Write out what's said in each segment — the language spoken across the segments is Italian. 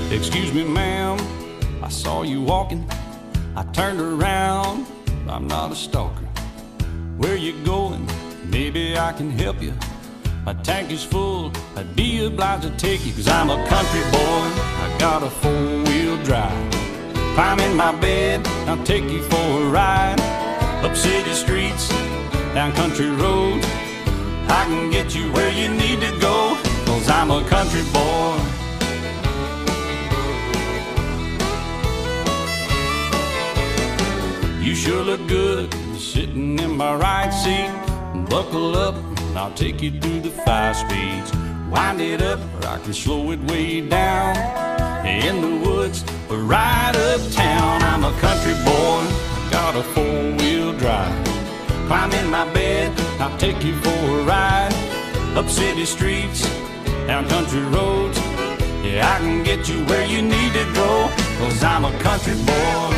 Excuse me, ma'am, I saw you walking. I turned around, I'm not a stalker. Where you going? Maybe I can help you. My tank is full, I'd be obliged to take you. Cause I'm a country boy, I got a 4-wheel drive. Climb in my bed, I'll take you for a ride. Up city streets, down country roads, I can get you where you need to go. Cause I'm a country boy. You sure look good sitting in my right seat. Buckle up, I'll take you through the 5 speeds. Wind it up, or I can slow it way down. In the woods, or right uptown. I'm a country boy, got a 4-wheel drive. Climb in my bed, I'll take you for a ride. Up city streets, down country roads, yeah, I can get you where you need to go. Cause I'm a country boy.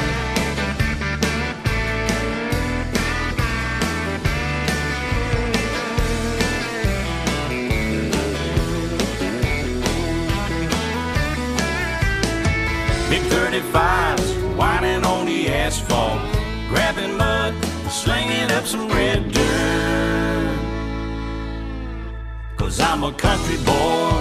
Big 35s, whining on the asphalt, grabbing mud, slinging up some red dirt. Cause I'm a country boy.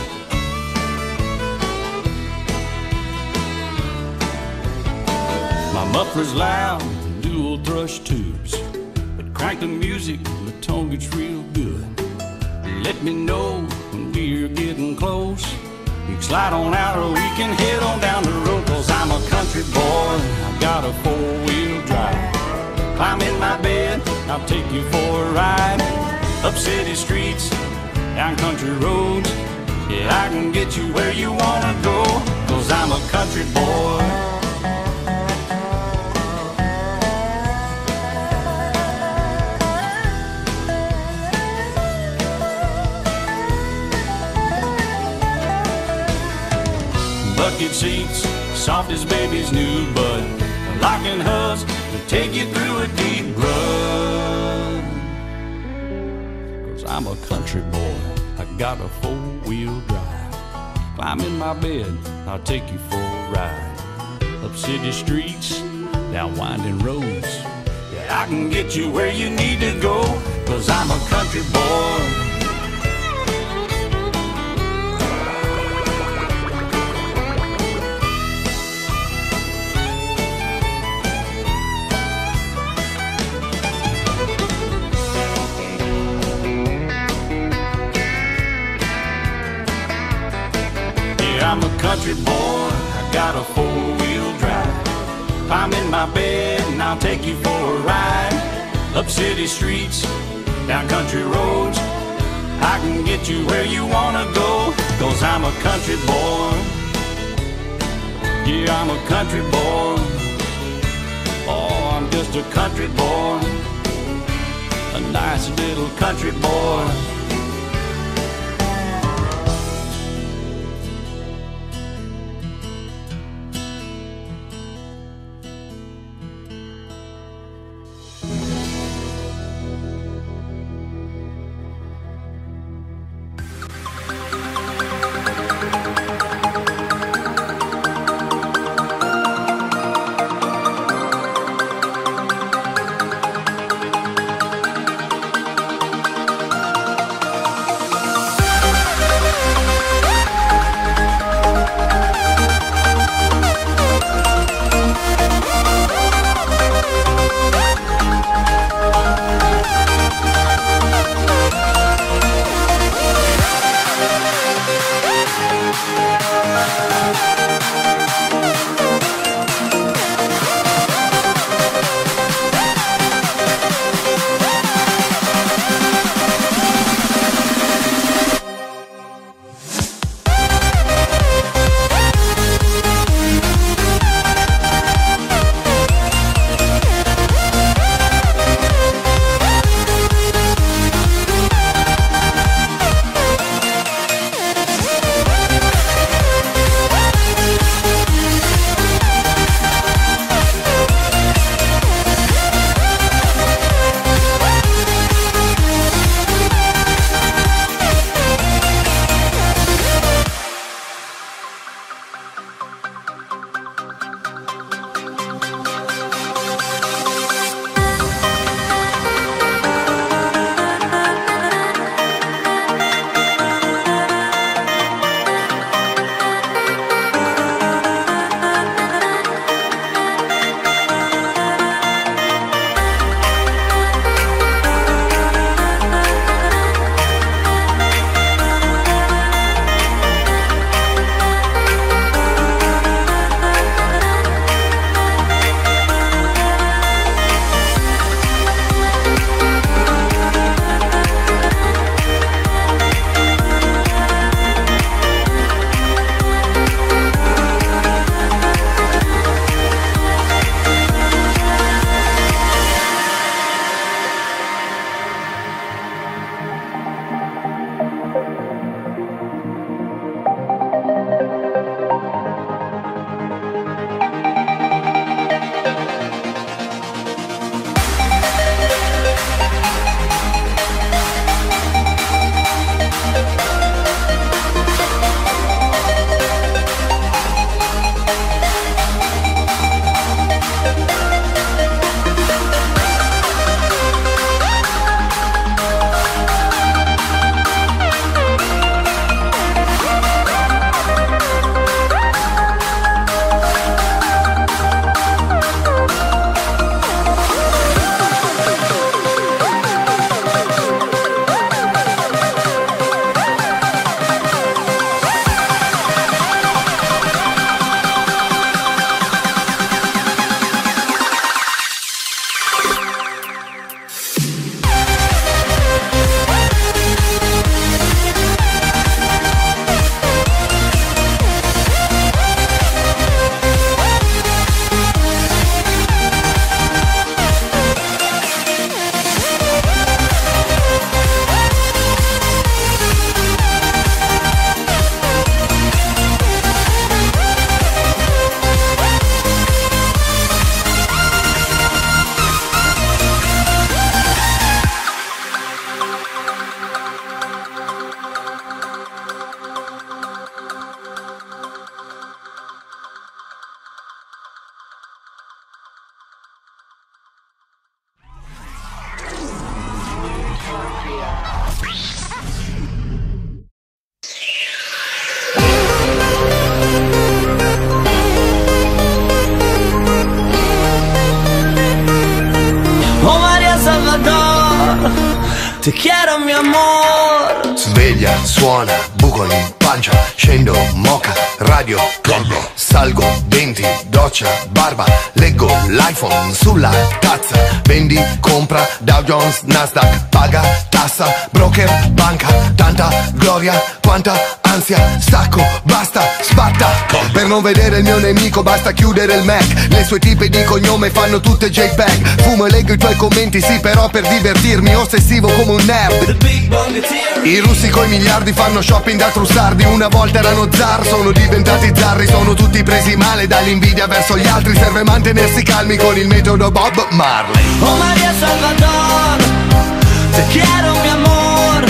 My muffler's loud, dual thrush tubes, but crank the music, the tone gets real good. Let me know when we're getting close. You can slide on out or we can head on down the road. Cause I'm a country boy, I got a 4-wheel drive. Climb in my bed, I'll take you for a ride. Up city streets, down country roads, yeah, I can get you where you wanna go. Cause I'm a country boy. Bucket seats, soft as baby's new bud. Locking hubs to take you through a deep rut. Cause I'm a country boy, I got a 4-wheel drive. Climb in my bed, I'll take you for a ride. Up city streets, down winding roads, yeah, I can get you where you need to go. Cause I'm a country boy. I'm a country boy, I got a 4-wheel drive. Climb in my bed and I'll take you for a ride. Up city streets, down country roads, I can get you where you wanna go. Cause I'm a country boy. Yeah, I'm a country boy. Oh, I'm just a country boy. A nice little country boy. Te quiero mi amor. Sveglia, suona, buco in pancia, scendo, moca, radio, collo, salgo, denti, doccia, barba, leggo l'iPhone sulla tazza, vendi, compra, Dow Jones, Nasdaq, paga, tassa, broker, banca, tanta gloria, quanta ansia, stacco, basta, spatta. Per non vedere il mio nemico basta chiudere il Mac, le sue tipe di cognome fanno tutte JPEG, fumo e leggo i tuoi commenti, sì però per divertirmi, ossessivo come un nerd. I russi coi miliardi fanno shopping da trussardi, una volta erano zar, sono diventati zarri, sono tutti presi male dall'invidia verso gli altri, serve mantenersi calmi con il metodo Bob Marley. Oh Maria Salvador, te quiero mi amor,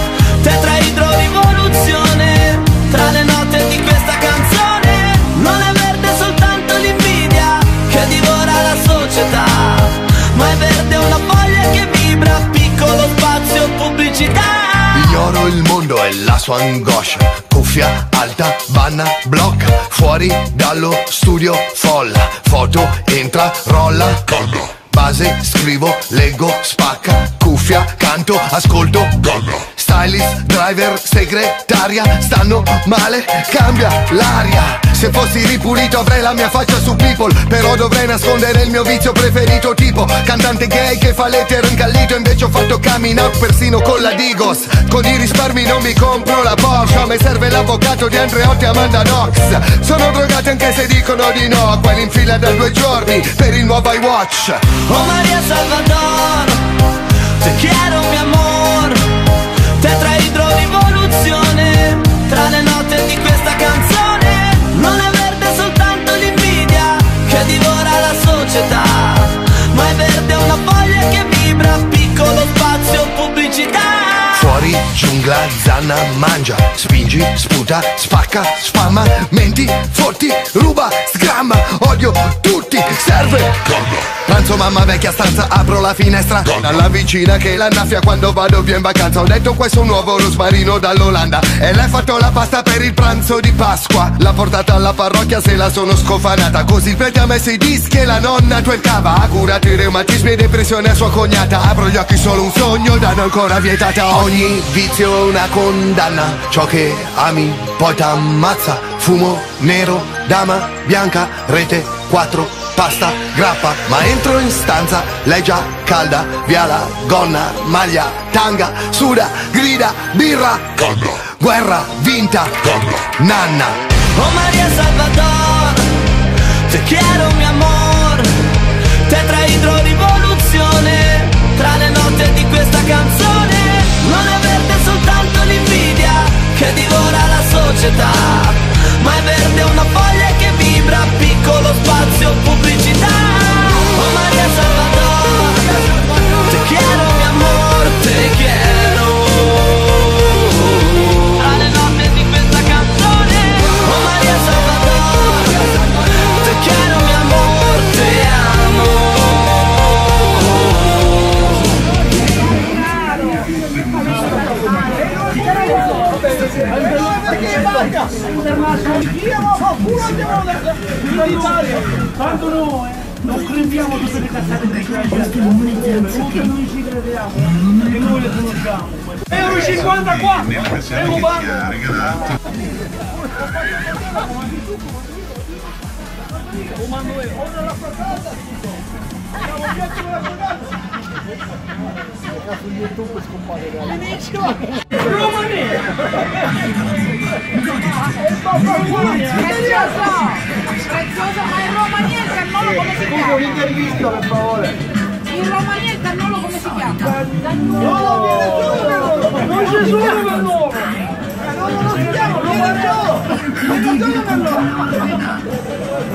tetraidro rivoluzione, tra le note di questa canzone, non è verde soltanto l'invidia che divora la società, ma è verde una foglia che vibra, piccolo spazio pubblicità. Ignoro il mondo e la sua angoscia, cuffia alta, banna, blocca, fuori dallo studio folla, foto, entra, rolla, collo. Base, scrivo, leggo, spacca, cuffia, canto, ascolto, collo. Stylist, driver, segretaria, stanno male, cambia l'aria. Se fossi ripulito avrei la mia faccia su People, però dovrei nascondere il mio vizio preferito, tipo cantante gay che fa l'etero incallito, invece ho fatto coming out persino con la Digos. Con i risparmi non mi compro la Porsche, mi serve l'avvocato di Andreotti e Amanda Knox. Sono drogati anche se dicono di no, quelli in fila da 2 giorni per il nuovo iWatch. Oh Maria Salvador, te quiero mi amor, tetraidro rivoluzione, tra le note di questa canzone, non è verde soltanto l'invidia che divora la società, ma è verde una foglia che vibra, piccolo spazio pubblicità. Fuori, giungla, zanna, mangia, spingi, sputa, spacca, spamma, menti, fotti, ruba, sgramma, odio tutti, serve collo. Pranzo mamma vecchia stanza, apro la finestra, dalla vicina che l'annaffia quando vado via in vacanza. Ho detto questo nuovo rosmarino dall'Olanda e lei ha fatto la pasta per il pranzo di Pasqua, l'ha portata alla parrocchia se la sono scofanata, così il prete ha messo i dischi e la nonna twerkava, ha curato i reumatismi e depressione a sua cognata. Apro gli occhi solo un sogno, danno ancora vietata. Ogni vizio è una condanna, ciò che ami poi t'ammazza. Fumo nero, dama bianca, rete 4, pasta, grappa, ma entro in stanza, lei già calda, via la gonna, maglia, tanga, suda, grida, birra, collo. Guerra vinta, collo. Nanna. Oh Maria Salvador, te quiero mi amor, tetraidro rivoluzione, tra le note di questa canzone, non è verde soltanto l'invidia che divora la società, ma è verde una foglia che vibra, piccolo spazio pubblicità. Oh Maria Salvador, te quiero mi amor, te quiero, tra le note di questa canzone. Oh Maria Salvador, te quiero mi amor, te amo. Tanto noi non crediamo tutte le cazzate di gente, non ci crediamo, che noi le conosciamo. Euro 54, euro su YouTube scompare prezioso, ma il Romania il cannolo come si chiama? L'intervista per favore. Il Romania il cannolo come si chiama? Non c'è solo per loro. Non si chiama, non c'è per loro.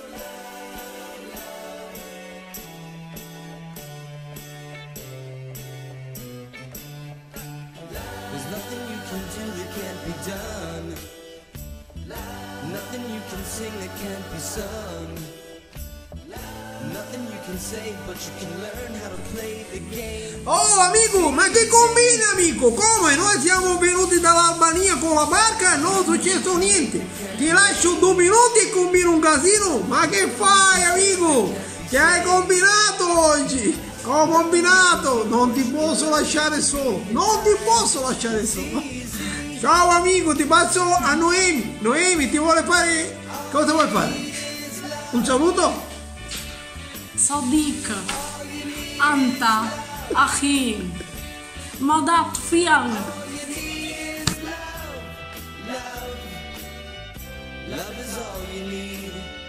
Oh amico, ma che combina amico? Come? Noi siamo venuti dall'Albania con la barca e non è successo niente. Ti lascio 2 minuti e combino un casino. Ma che fai amico? Che hai combinato oggi? Ho combinato, non ti posso lasciare solo, non ti posso lasciare solo. Ciao amico, ti passo a Noemi. Noemi, ti vuole fare... Cosa vuoi fare? Un saluto? صديق أنت أخي مضت فيا Love is all you need.